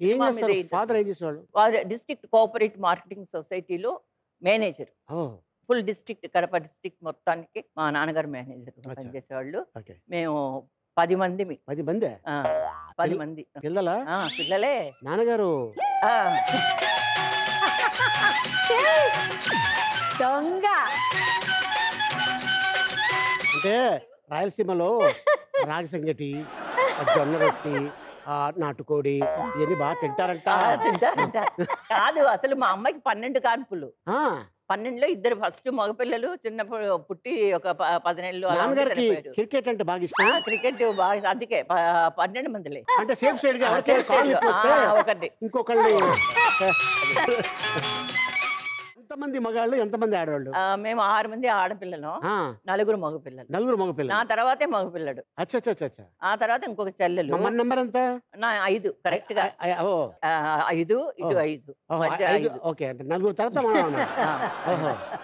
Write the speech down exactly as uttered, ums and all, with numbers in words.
ఏం సినిమా మీద చేస్తారు interest. ఫాదర్ ఏం చేసేవాళ్ళు వారు డిస్ట్రిక్ట్ కోఆపరేటివ్ మార్కెటింగ్ సొసైటీలో మేనేజర్. ఓ ఫుల్ డిస్ట్రిక్ట్ కడప డిస్ట్రిక్ట్ మొత్తానికి మా నాన్నగారు మేనేజర్ అచ్చా. పనిచేసేవాళ్ళు. ఓకే మేము పది మంది పది మందే పది పిల్ల- మంది పిల్లలా ఆ, పిల్లలే. నాన్నగారు ఆ, దొంగ అంటే రాయలసీమలో రాగి సంగటి జొన్న రొట్టి ఆ, నాటుకోడి ఇవన్నీ బాగా తింటారంట ఆ, తింటా, తింటా. కాదు అసలు మా అమ్మాయికి పన్నెండు కాన్పులు. ఆ, పన్నెండులో ఇద్దరు ఫస్ట్ మగపిల్లలు చిన్నప్పుడు పుట్టి ఒక ప- పది నెలలు అలా ఉండి నాన్నగారికి చనిపోయారు. క్రికెట్ అంటే బాగా ఆ, ఇష్టం క్రికెట్ బాగా అందుకే ప- పన్నెండు మందిలే. అంటే సేఫ్ సైడ్ గా ఆ, ఎవరికైనా సేఫ్ కాలు సైడ్ నొప్పి లో. వస్తే ఆ, ఒకటి ఇంకొకళ్ళని ఎంతమంది మగాళ్ళు ఎంతమంది ఆడవాళ్ళు ఆ, మేము ఆరు మంది ఆడపిల్లలు, ఆ, నలుగురు మగపిల్లలు. నలుగురు నా మగపిల్లలు తర్వాతే మగపిల్లడు. అచ్చా అచ్చా అచ్చా, అచ్చా ఆ తర్వాత ఇంకొక చెల్లెలు. మన నెంబర్ ఎంత నా ఐదు కరెక్ట్ గా. ఐ- ఐ- ఓ ఆ, ఐదు ఇటు ఓ. ఐదు ఓహో, మధ్య ఐదు ఐదు. ఓకే అంటే నలుగురు తర్వాత మనం అన్నాం. ఆ, ఓహో